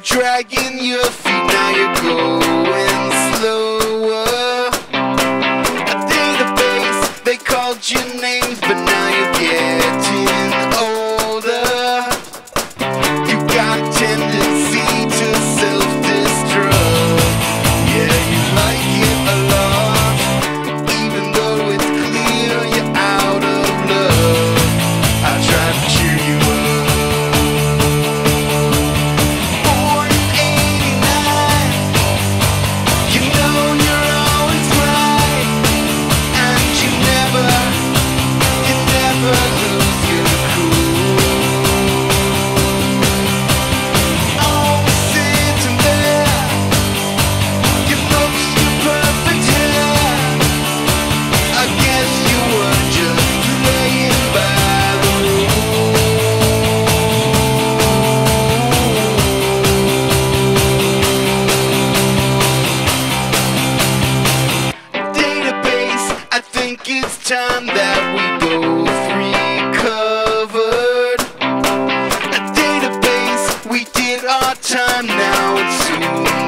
dragging your feet, now you're going slower. A database, they called your names, but now you're getting older. You got a tendency to self-destruct. Yeah, you like it a lot, even though it's clear you're out of love. I try to cheer you up. Born in '89, you know you're always right, and you never lose your cool. Always sitting there, you looked your perfect hair. I guess you were just playing by the database. I think it's time that we both recovered. A database, we did our time, now it's soon